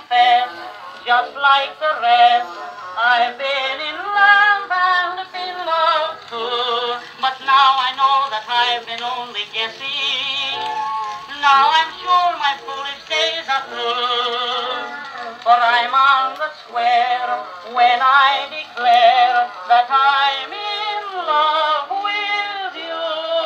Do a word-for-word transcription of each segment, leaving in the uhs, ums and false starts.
confess, just like the rest, I've been in love and been loved too. But now I know that I've been only guessing. Now I'm sure my foolish days are through. For I'm on the square when I declare that I'm in love with you.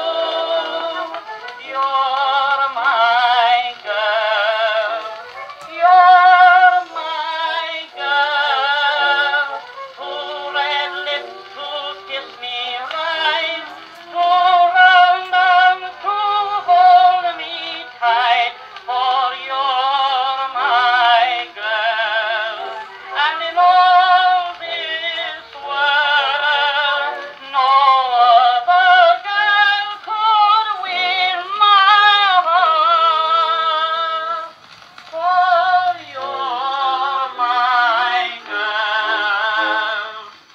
You're my girl. You're my girl. Two red lips to kiss me right. Two round arms to hold me tight. For you're my girl. And in all this world, no other girl could win my heart. For you're my girl.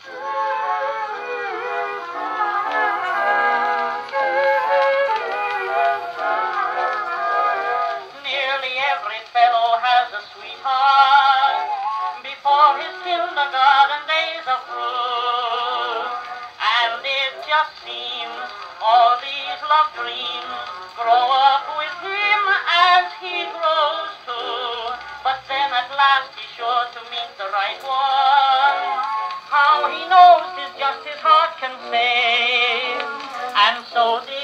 Nearly every fellow has a sweetheart before his kindergarten days are through. And it just seems all these love dreams grow up with him as he grows too. But then at last he's sure to meet the right one. How he knows is just his heart can say. And so